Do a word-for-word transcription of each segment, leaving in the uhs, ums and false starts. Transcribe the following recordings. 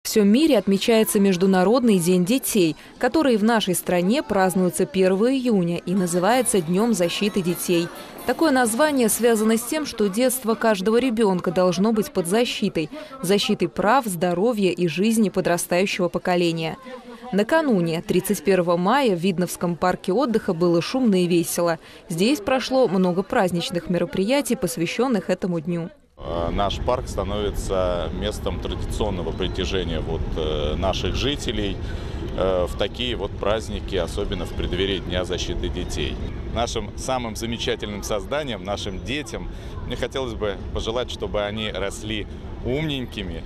всем мире отмечается Международный день детей, который в нашей стране празднуется первого июня и называется Днем защиты детей. Такое название связано с тем, что детство каждого ребенка должно быть под защитой – защитой прав, здоровья и жизни подрастающего поколения. Накануне, тридцать первого мая, в Видновском парке отдыха было шумно и весело. Здесь прошло много праздничных мероприятий, посвященных этому дню. Наш парк становится местом традиционного притяжения вот наших жителей в такие вот праздники, особенно в преддверии Дня защиты детей. Нашим самым замечательным созданием, нашим детям, мне хотелось бы пожелать, чтобы они росли умненькими,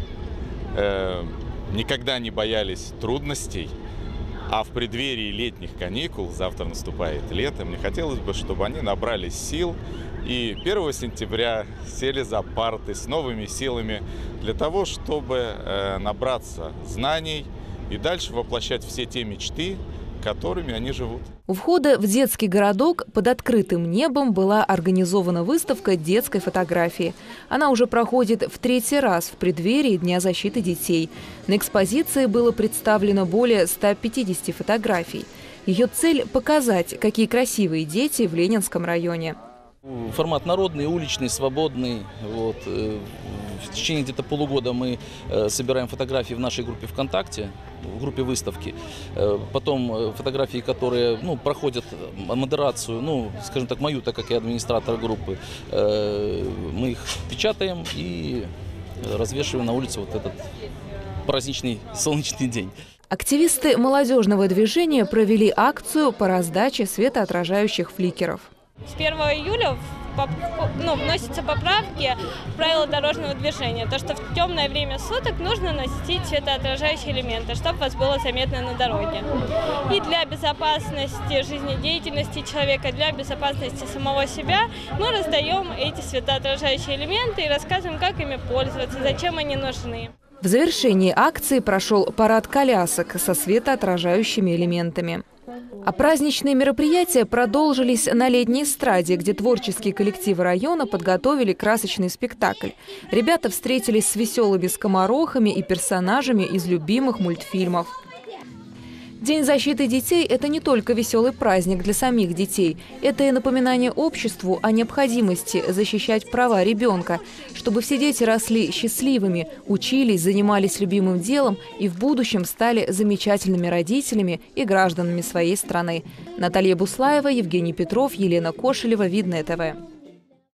никогда не боялись трудностей, а в преддверии летних каникул, завтра наступает лето, мне хотелось бы, чтобы они набрались сил и первого сентября сели за парты с новыми силами для того, чтобы набраться знаний и дальше воплощать все те мечты, которыми они живут. У входа в детский городок под открытым небом была организована выставка детской фотографии. Она уже проходит в третий раз в преддверии Дня защиты детей. На экспозиции было представлено более ста пятидесяти фотографий. Ее цель – показать, какие красивые дети в Ленинском районе. Формат народный, уличный, свободный. Вот. В течение где-то полугода мы собираем фотографии в нашей группе ВКонтакте, в группе выставки. Потом фотографии, которые ну, проходят модерацию, ну, скажем так, мою, так как я администратор группы, мы их печатаем и развешиваем на улице вот этот праздничный солнечный день. Активисты молодежного движения провели акцию по раздаче светоотражающих фликеров. С первого июля ну, вносятся поправки в правила дорожного движения. То, что в темное время суток нужно носить светоотражающие элементы, чтобы вас было заметно на дороге. И для безопасности жизнедеятельности человека, для безопасности самого себя мы раздаем эти светоотражающие элементы и рассказываем, как ими пользоваться, зачем они нужны. В завершении акции прошел парад колясок со светоотражающими элементами. А праздничные мероприятия продолжились на летней эстраде, где творческие коллективы района подготовили красочный спектакль. Ребята встретились с веселыми скоморохами и персонажами из любимых мультфильмов. День защиты детей – это не только веселый праздник для самих детей. Это и напоминание обществу о необходимости защищать права ребенка, чтобы все дети росли счастливыми, учились, занимались любимым делом и в будущем стали замечательными родителями и гражданами своей страны. Наталья Буслаева, Евгений Петров, Елена Кошелева, Видное ТВ.